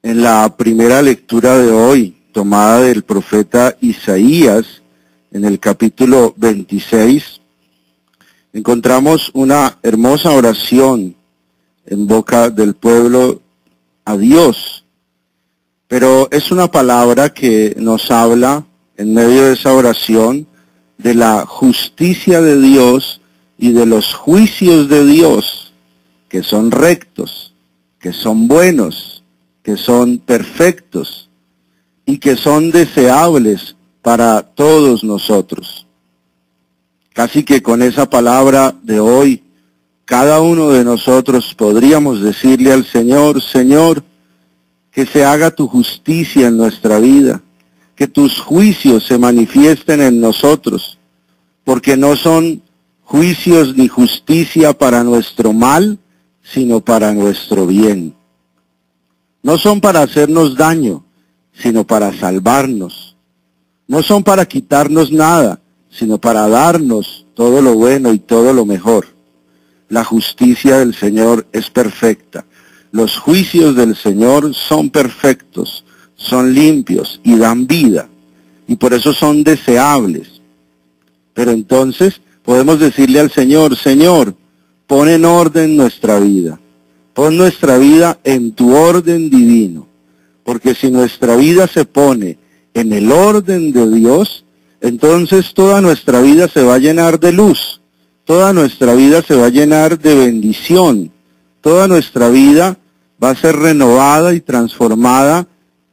En la primera lectura de hoy, tomada del profeta Isaías, en el capítulo 26, encontramos una hermosa oración en boca del pueblo a Dios. Pero es una palabra que nos habla, en medio de esa oración, de la justicia de Dios y de los juicios de Dios, que son rectos, que son buenos, que son perfectos y que son deseables para todos nosotros. Casi que con esa palabra de hoy, cada uno de nosotros podríamos decirle al Señor: Señor, que se haga tu justicia en nuestra vida, que tus juicios se manifiesten en nosotros, porque no son juicios ni justicia para nuestro mal, sino para nuestro bien. No son para hacernos daño, sino para salvarnos. No son para quitarnos nada, sino para darnos todo lo bueno y todo lo mejor. La justicia del Señor es perfecta. Los juicios del Señor son perfectos, son limpios y dan vida. Y por eso son deseables. Pero entonces podemos decirle al Señor: Señor, pon en orden nuestra vida. Pon nuestra vida en tu orden divino, porque si nuestra vida se pone en el orden de Dios, entonces toda nuestra vida se va a llenar de luz, toda nuestra vida se va a llenar de bendición, toda nuestra vida va a ser renovada y transformada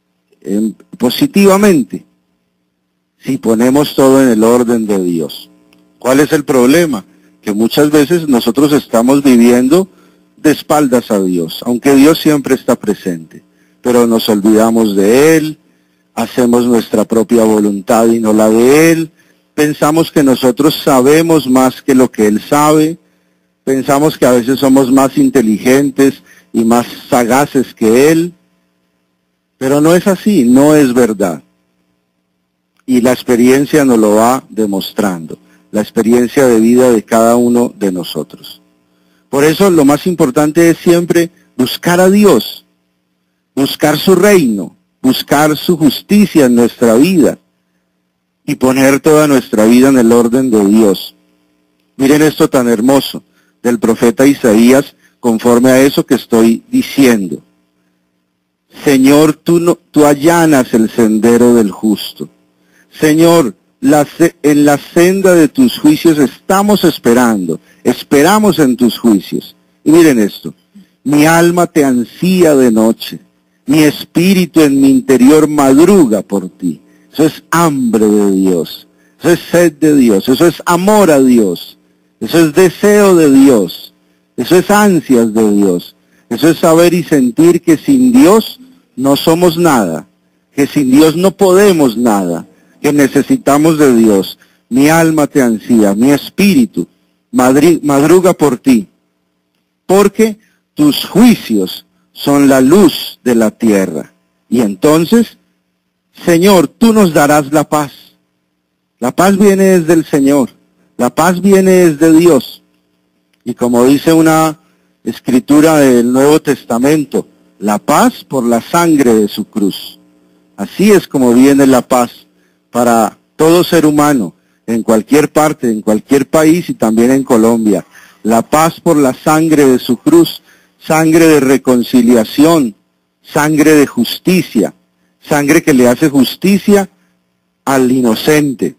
positivamente, si ponemos todo en el orden de Dios. ¿Cuál es el problema? Que muchas veces nosotros estamos viviendo de espaldas a Dios, aunque Dios siempre está presente, pero nos olvidamos de Él, hacemos nuestra propia voluntad y no la de Él, pensamos que nosotros sabemos más que lo que Él sabe, pensamos que a veces somos más inteligentes y más sagaces que Él, pero no es así, no es verdad. Y la experiencia nos lo va demostrando, la experiencia de vida de cada uno de nosotros. Por eso lo más importante es siempre buscar a Dios, buscar su reino, buscar su justicia en nuestra vida y poner toda nuestra vida en el orden de Dios. Miren esto tan hermoso del profeta Isaías conforme a eso que estoy diciendo. Señor, tú allanas el sendero del justo. Señor, en la senda de tus juicios estamos esperamos en tus juicios. Y miren esto: mi alma te ansía de noche, mi espíritu en mi interior madruga por ti. Eso es hambre de Dios, eso es sed de Dios, eso es amor a Dios, eso es deseo de Dios, eso es ansias de Dios, eso es saber y sentir que sin Dios no somos nada, que sin Dios no podemos nada, que necesitamos de Dios. Mi alma te ansía, mi espíritu madruga por ti, porque tus juicios son la luz de la tierra. Y entonces, Señor, tú nos darás la paz. La paz viene desde el Señor, la paz viene desde Dios. Y como dice una escritura del Nuevo Testamento, la paz por la sangre de su cruz. Así es como viene la paz para todo ser humano, en cualquier parte, en cualquier país y también en Colombia. La paz por la sangre de su cruz, sangre de reconciliación, sangre de justicia, sangre que le hace justicia al inocente,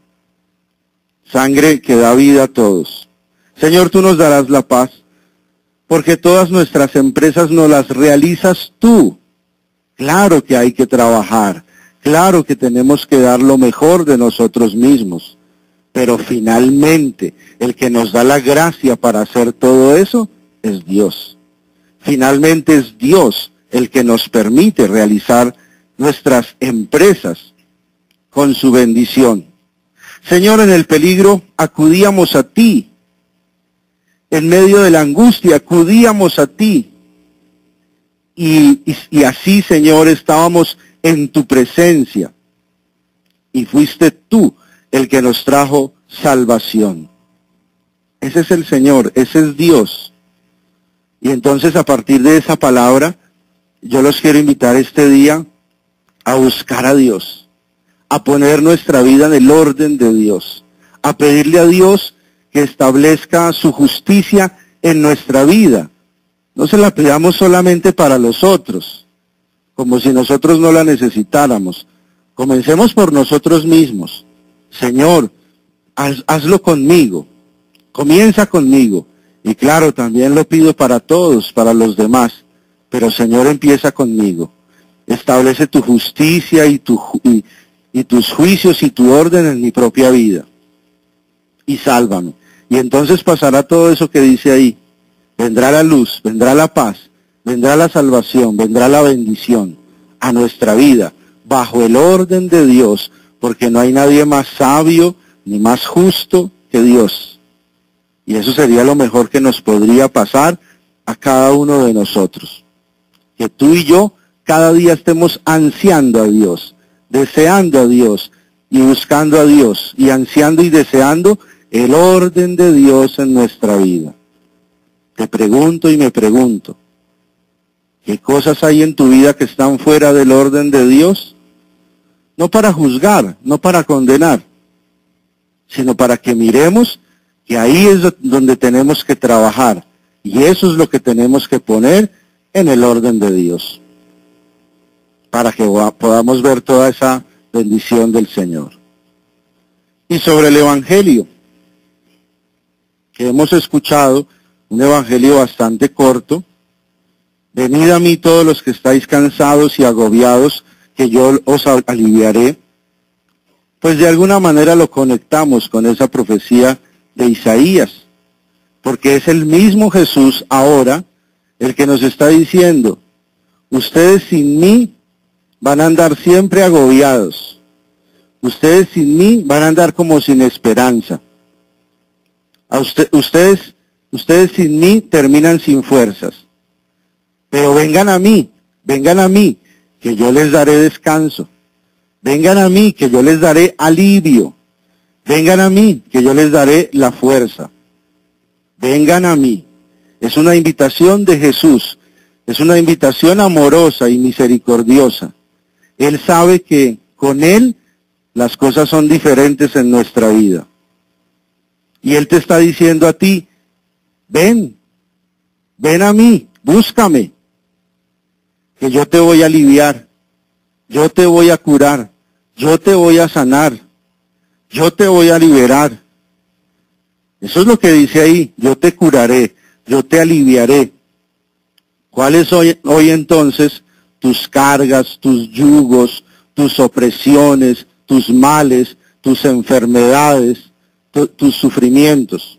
sangre que da vida a todos. Señor, tú nos darás la paz, porque todas nuestras empresas nos las realizas tú. Claro que hay que trabajar, claro que tenemos que dar lo mejor de nosotros mismos, pero finalmente el que nos da la gracia para hacer todo eso es Dios. Finalmente es Dios el que nos permite realizar nuestras empresas con su bendición. Señor, en el peligro acudíamos a ti. En medio de la angustia acudíamos a ti. Y así, Señor, estábamos en tu presencia. Y fuiste tú el que nos trajo salvación. Ese es el Señor, ese es Dios. Y entonces a partir de esa palabra Yo los quiero invitar este día a buscar a Dios, a poner nuestra vida en el orden de Dios, a pedirle a Dios que establezca su justicia en nuestra vida. No se la pidamos solamente para los otros, como si nosotros no la necesitáramos. Comencemos por nosotros mismos. Señor, hazlo conmigo, comienza conmigo. Y claro, también lo pido para todos, para los demás. Pero Señor, empieza conmigo. Establece tu justicia y tus juicios y tu orden en mi propia vida. Y sálvame. Y entonces pasará todo eso que dice ahí. Vendrá la luz, vendrá la paz, vendrá la salvación, vendrá la bendición a nuestra vida, bajo el orden de Dios, porque no hay nadie más sabio ni más justo que Dios. Y eso sería lo mejor que nos podría pasar a cada uno de nosotros. Que tú y yo cada día estemos ansiando a Dios, deseando a Dios y buscando a Dios, y ansiando y deseando el orden de Dios en nuestra vida. Te pregunto y me pregunto, ¿qué cosas hay en tu vida que están fuera del orden de Dios? No para juzgar, no para condenar, sino para que miremos que ahí es donde tenemos que trabajar, y eso es lo que tenemos que poner en el orden de Dios, para que podamos ver toda esa bendición del Señor. Y sobre el Evangelio, que hemos escuchado, un evangelio bastante corto. Venid a mí todos los que estáis cansados y agobiados, que yo os aliviaré. Pues de alguna manera lo conectamos con esa profecía de Isaías, porque es el mismo Jesús ahora el que nos está diciendo, ustedes sin mí van a andar siempre agobiados, ustedes sin mí van a andar como sin esperanza, ustedes sin mí terminan sin fuerzas. Pero vengan a mí, que yo les daré descanso. Vengan a mí, que yo les daré alivio. Vengan a mí, que yo les daré la fuerza. Vengan a mí. Es una invitación de Jesús. Es una invitación amorosa y misericordiosa. Él sabe que con Él las cosas son diferentes en nuestra vida. Y Él te está diciendo a ti, ven a mí, búscame, que yo te voy a aliviar, yo te voy a curar, yo te voy a sanar, yo te voy a liberar. Eso es lo que dice ahí, yo te curaré, yo te aliviaré. ¿Cuáles hoy entonces tus cargas, tus yugos, tus opresiones, tus males, tus enfermedades, tus sufrimientos?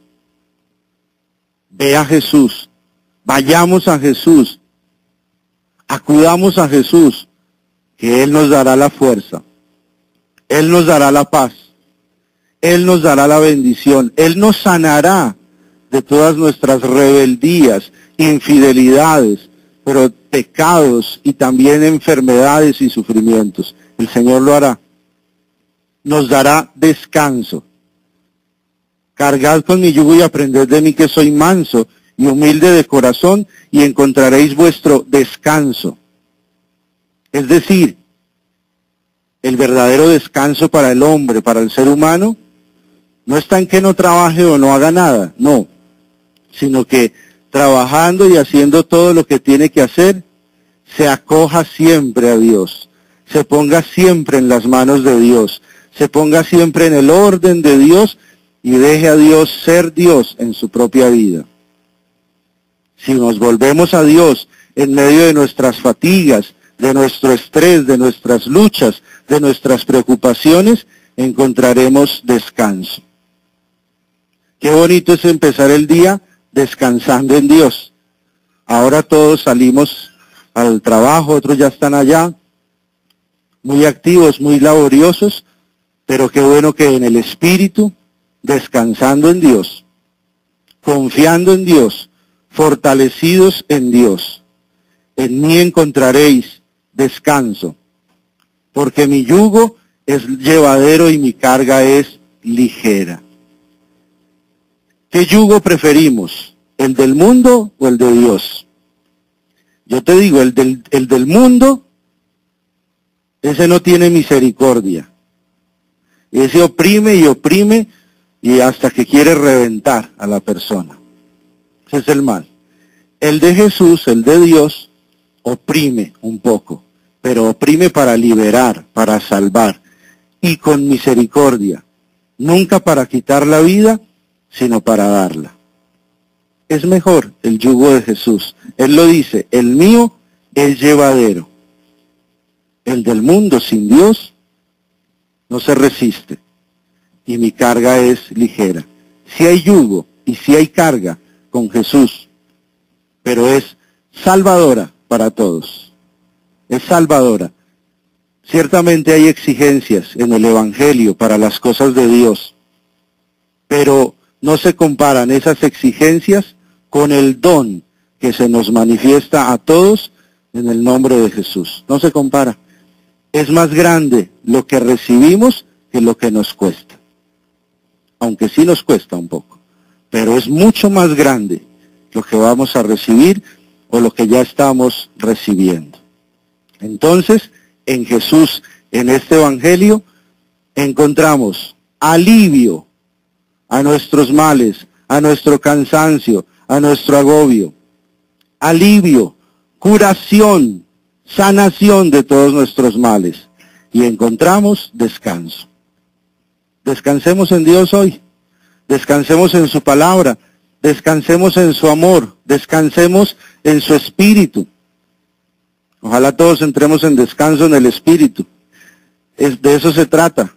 Ve a Jesús, vayamos a Jesús, acudamos a Jesús, que Él nos dará la fuerza, Él nos dará la paz, Él nos dará la bendición, Él nos sanará de todas nuestras rebeldías, infidelidades, pero pecados y también enfermedades y sufrimientos. El Señor lo hará, nos dará descanso. Cargad con mi yugo y aprended de mí, que soy manso y humilde de corazón, y encontraréis vuestro descanso. Es decir, el verdadero descanso para el hombre, para el ser humano, no está en que no trabaje o no haga nada, no, sino que trabajando y haciendo todo lo que tiene que hacer, se acoja siempre a Dios, se ponga siempre en las manos de Dios, se ponga siempre en el orden de Dios, y deje a Dios ser Dios en su propia vida. Si nos volvemos a Dios en medio de nuestras fatigas, de nuestro estrés, de nuestras luchas, de nuestras preocupaciones, encontraremos descanso. Qué bonito es empezar el día descansando en Dios. Ahora todos salimos al trabajo, otros ya están allá, muy activos, muy laboriosos, pero qué bueno que en el espíritu, descansando en Dios, confiando en Dios, fortalecidos en Dios. En mí encontraréis descanso, porque mi yugo es llevadero y mi carga es ligera. ¿Qué yugo preferimos? ¿El del mundo o el de Dios? Yo te digo, el del mundo, ese no tiene misericordia. Ese oprime y oprime y hasta que quiere reventar a la persona. Ese es el mal. El de Jesús, el de Dios, oprime un poco, pero oprime para liberar, para salvar, y con misericordia, nunca para quitar la vida, sino para darla. Es mejor el yugo de Jesús. Él lo dice, el mío es llevadero. El del mundo sin Dios no se resiste, y mi carga es ligera. Si hay yugo y si hay carga con Jesús, pero es salvadora para todos. Es salvadora. Ciertamente hay exigencias en el Evangelio para las cosas de Dios, pero no se comparan esas exigencias con el don que se nos manifiesta a todos en el nombre de Jesús. No se compara. Es más grande lo que recibimos que lo que nos cuesta. Aunque sí nos cuesta un poco, pero es mucho más grande lo que vamos a recibir o lo que ya estamos recibiendo. Entonces, en Jesús, en este Evangelio, encontramos alivio a nuestros males, a nuestro cansancio, a nuestro agobio. Alivio, curación, sanación de todos nuestros males. Y encontramos descanso. Descansemos en Dios hoy. Descansemos en su palabra. Descansemos en su amor. Descansemos en su espíritu. Ojalá todos entremos en descanso en el espíritu. De eso se trata.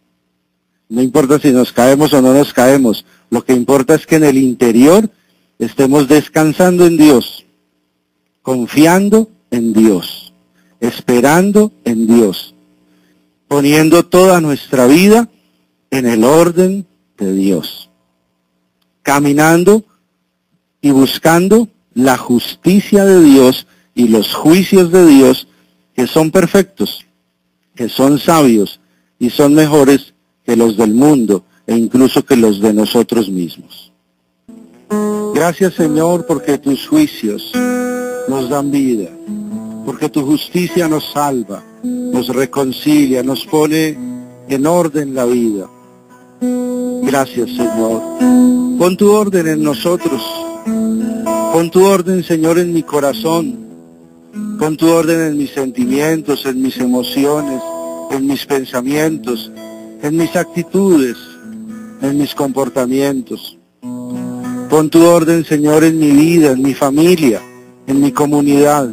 No importa si nos caemos o no nos caemos. Lo que importa es que en el interior estemos descansando en Dios, confiando en Dios, esperando en Dios, poniendo toda nuestra vida en el orden de Dios, caminando y buscando la justicia de Dios y los juicios de Dios, que son perfectos, que son sabios y son mejores que los del mundo e incluso que los de nosotros mismos. Gracias, Señor, porque tus juicios nos dan vida, porque tu justicia nos salva, nos reconcilia, nos pone en orden la vida. Gracias, Señor. Pon tu orden en nosotros. Pon tu orden, Señor, en mi corazón. Pon tu orden en mis sentimientos, en mis emociones, en mis pensamientos, en mis actitudes, en mis comportamientos. Pon tu orden, Señor, en mi vida, en mi familia, en mi comunidad.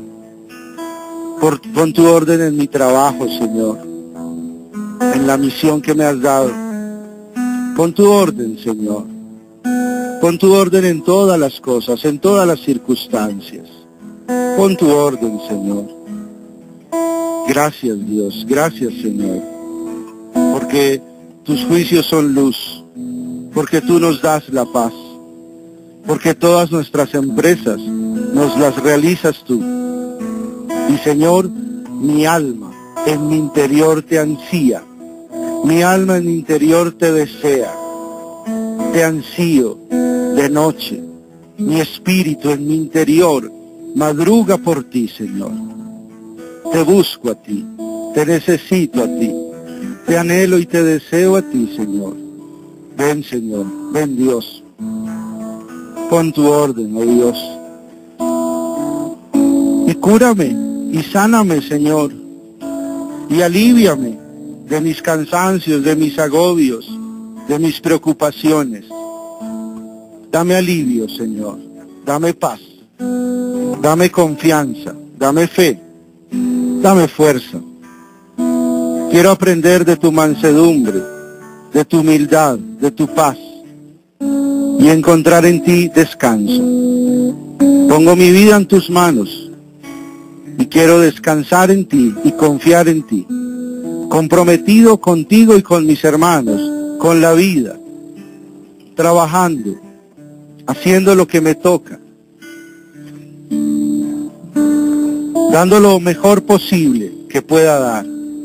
Pon tu orden en mi trabajo, Señor, en la misión que me has dado. Pon tu orden, Señor. Pon tu orden en todas las cosas, en todas las circunstancias. Pon tu orden, Señor. Gracias, Dios. Gracias, Señor. Porque tus juicios son luz. Porque tú nos das la paz. Porque todas nuestras empresas nos las realizas tú. Y, Señor, mi alma en mi interior te ansía. Mi alma en mi interior te desea. Te ansío de noche. Mi espíritu en mi interior madruga por ti, Señor. Te busco a ti, te necesito a ti, te anhelo y te deseo a ti, Señor. Ven, Señor, ven, Dios. Pon tu orden, oh Dios. Y cúrame y sáname, Señor. Y alíviame de mis cansancios, de mis agobios, de mis preocupaciones. Dame alivio, Señor. Dame paz. Dame confianza, dame fe, dame fuerza. Quiero aprender de tu mansedumbre, de tu humildad, de tu paz, y encontrar en ti descanso. Pongo mi vida en tus manos, y quiero descansar en ti y confiar en ti, comprometido contigo y con mis hermanos, con la vida, trabajando, haciendo lo que me toca, dando lo mejor posible que pueda dar,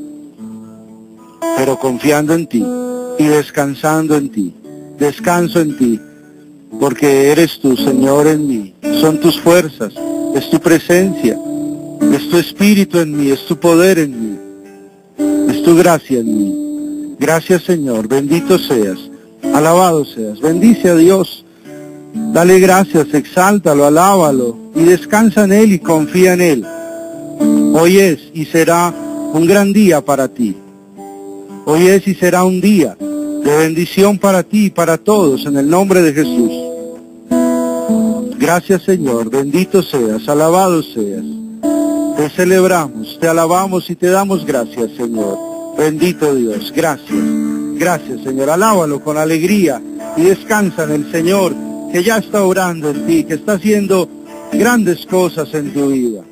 pero confiando en ti y descansando en ti. Descanso en ti, porque eres tú, Señor, en mí. Son tus fuerzas, es tu presencia, es tu espíritu en mí, es tu poder en mí, es tu gracia en mí. Gracias, Señor, bendito seas, alabado seas, bendice a Dios, dale gracias, exáltalo, alábalo y descansa en Él y confía en Él. Hoy es y será un gran día para ti. Hoy es y será un día de bendición para ti y para todos, en el nombre de Jesús. Gracias, Señor, bendito seas, alabado seas. Te celebramos, te alabamos y te damos gracias, Señor. Bendito Dios, gracias. Gracias, Señor. Alábalo con alegría y descansa en el Señor, que ya está orando en ti, que está haciendo grandes cosas en tu vida.